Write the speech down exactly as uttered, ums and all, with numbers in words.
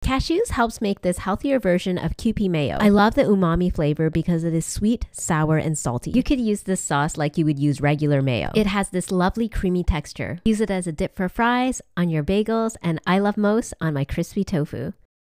Cashews helps make this healthier version of Kewpie Mayo. I love the umami flavor because it is sweet, sour, and salty. You could use this sauce like you would use regular mayo. It has this lovely creamy texture. Use it as a dip for fries, on your bagels, and I love most on my crispy tofu.